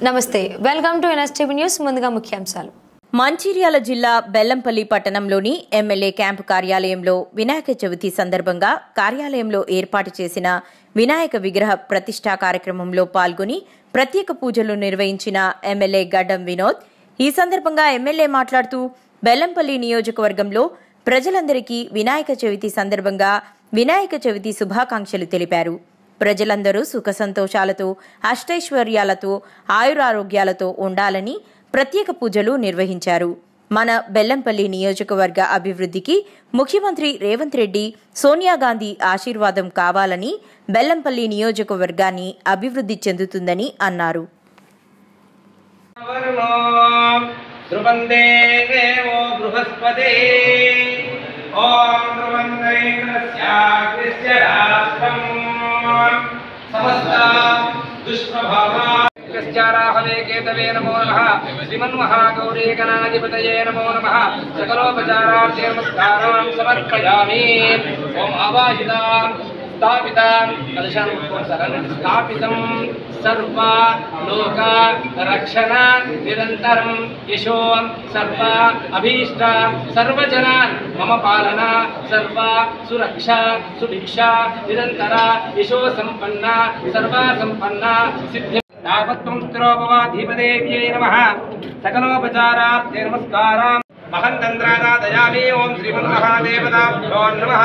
నమస్తే welcome to NSTV news ముందుగా ముఖ్యాంశాలు మంచిర్యాల జిల్లా బెల్లంపల్లి పట్టణంలోని ఎమ్మెల్యే క్యాంపు కార్యాలయంలో వినాయక చవితి సందర్భంగా కార్యాలయంలో ఏర్పాటు చేసిన వినాయక విగ్రహ ప్రతిష్ఠా కార్యక్రమంలో పాల్గొని ప్రత్యేక పూజలు నిర్వహించిన ఎమ్మెల్యే గడ్డం వినోద్ ఈ సందర్భంగా ఎమ్మెల్యే మాట్లాడుతూ బెల్లంపల్లి నియోజకవర్గంలో ప్రజలందరికీ వినాయక చవితి సందర్భంగా వినాయక చవితి శుభాకాంక్షలు తెలిపారు. ప్రజలందరూ సుఖ సంతోషాలతో అష్టైశ్వర్యాలతో ఆయురారోగ్యాలతో ఉండాలని ప్రత్యేక పూజలు నిర్వహించారు. మన బెల్లంపల్లి నియోజకవర్గ అభివృద్ధికి ముఖ్యమంత్రి రేవంత్ రెడ్డి సోనియా గాంధీ ఆశీర్వాదం కావాలని బెల్లంపల్లి నియోజకవర్గాన్ని అభివృద్ధి చెందుతుందని అన్నారు. केतवे नमो नमः श्रीमन्महागौरी गणाधिपतये नमो नमः सकलोपचारार्थे नमस्कारान् समर्पयामि. ओम आवाहितां स्थापितां कलशान् स्थापितं सर्वा लोक रक्षण निरन्तरं यशो सर्वा अभीष्ट सर्वजनान् मम पालना सर्वा सुरक्षा सुभिक्षा निरन्तरा यशो सम्पन्ना सर्वा सम्पन्ना सिद्धि तावत्त्वं स्थिरोपवाधिपदेव्यै नमः सकलोपचारार्थे नमस्कारान् महन्तन्द्रादादयामि. ओम श्रीमन्महादेवताभ्यो नमः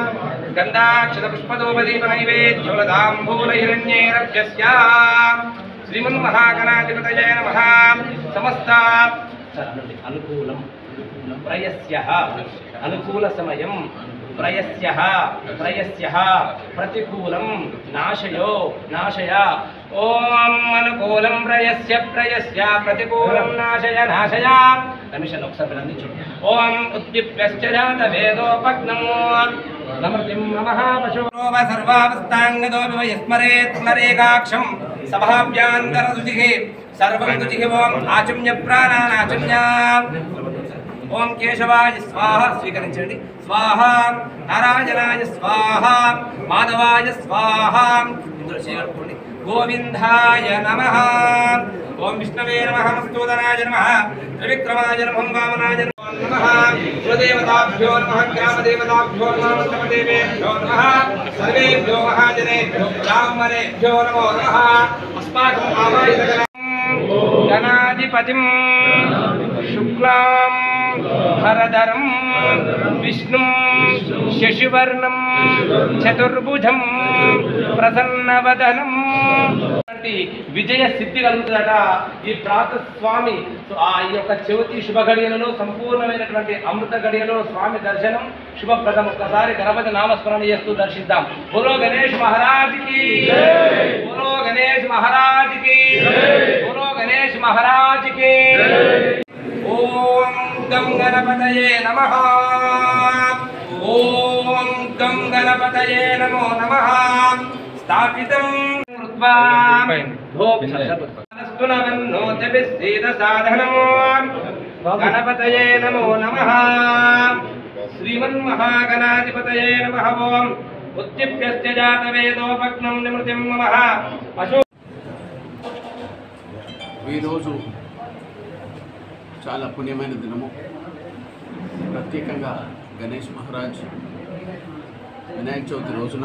गन्धाक्षतपुष्पदोपदीपनैवेद्योलदाम्बूलहिरण्यैरभ्यस्य श्रीमन्महागणाधिपतये नमः. समस्ता अनुकूलं प्रयस्यः अनुकूल समयं प्रयस्यः प्रयस्यः प्रतिकूलं नाशयो नाशय. ओम अनुकूलं प्रयस्य प्रयस्य प्रतिकूलं नाशय नाशय. कमिशन अक्षरबलंदी ओम उद्दीप्यश्च जातवेदोपग्नम् नमृतिं नमः पशुरोव सर्वावस्थांगदो विस्मरेत् स्मरेकाक्षं सभाभ्यान्तरसुचिः सर्वं तुचिः. ओम आचम्य प्राणानाचम्य. ओम केशवाय स्वाहा स्वीकरिंचंడి स्वाहा नारायणाय स्वाहा माधवाय स्वाहा इंद्र చేరుకోండి. गोविंदाय नमः. ओम विष्णवे नमः मस्तूदनाय नमः त्रिविक्रमाय नमः वामनाय नमः कुलदेवताभ्यो नमः ग्रामदेवताभ्यो नमः मंत्रदेवेभ्यो नमः सर्वेभ्यो महाजनेभ्यो ब्राह्मणेभ्यो नमो नमः. अस्माकम् आवाहितगणं गणाधिपतिं शुक्लां भरधरं विष्णुं शशिवर्णं चतुर्भुजं प्रसन्नवदनं విజయ సిద్ధి కలుగుతుందట ఈ ప్రాత స్వామి. ఆ యొక్క చవితి శుభ గడియలలో సంపూర్ణమైనటువంటి అమృత గడియలో స్వామి దర్శనం శుభప్రదం. ఒక్కసారి గణపతి నామస్మరణ చేస్తూ దర్శిద్దాం. బోలో గణేష్ మహారాజ్ కి బోలో గణేష్ మహారాజ్ కి బోలో గణేష్ మహారాజ్ కి. ఓం గం గణపతయే నమః. ఓం గం గణపతయే నమో నమః. స్థాపితం गणपतये नमो नमः. श्रीमन्महागणाधिपतये नमः. ओम उद्दीप्यश्च जातवेदोपग्नं निमृतिं नमः पशु. ఈ రోజు చాలా పుణ్యమైన దినము. ప్రత్యేకంగా గణేష్ మహారాజ్ వినాయక చవితి రోజున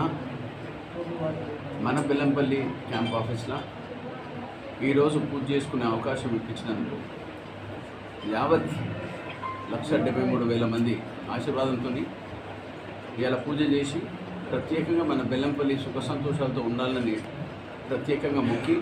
మన బెల్లంపల్లి క్యాంప్ ఆఫీస్లో ఈరోజు పూజ చేసుకునే అవకాశం ఇప్పించినందుకు యావత్ 1,73,000 మంది ఆశీర్వాదంతో ఇలా పూజ చేసి ప్రత్యేకంగా మన బెల్లంపల్లి సుఖ సంతోషాలతో ఉండాలని ప్రత్యేకంగా మొక్కి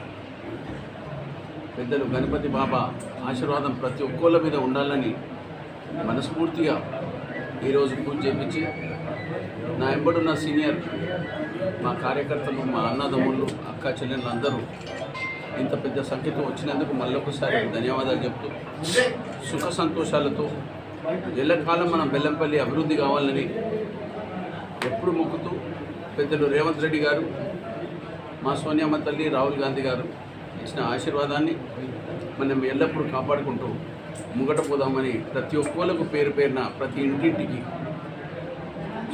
పెద్దలు గణపతి బాబా ఆశీర్వాదం ప్రతి ఒక్కళ్ళ మీద ఉండాలని మనస్ఫూర్తిగా ఈరోజు పూజ చేయించి నా ఎంబడున్న సీనియర్ మా కార్యకర్తలు మా అన్నదమ్ముళ్ళు అక్క చెల్లెళ్ళు అందరూ ఇంత పెద్ద సంఖ్యతో వచ్చినందుకు మళ్ళొకసారి ధన్యవాదాలు చెప్తూ సుఖ సంతోషాలతో ఎల్లకాలం మనం బెల్లంపల్లి అభివృద్ధి కావాలని ఎప్పుడు మొక్కుతూ పెద్దలు రేవంత్ రెడ్డి గారు మా సోనియామ్మ తల్లి రాహుల్ గాంధీ గారు ఇచ్చిన ఆశీర్వాదాన్ని మనం ఎల్లప్పుడూ కాపాడుకుంటూ ముంగట పోదామని ప్రతి ఒక్కళ్ళకు పేరు పేరున ప్రతి ఇంటింటికి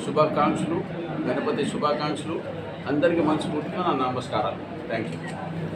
శుభాకాంక్షలు, గణపతి శుభాకాంక్షలు. అందరికీ మనస్ఫూర్తిగా నా నమస్కారాలు. Thank you.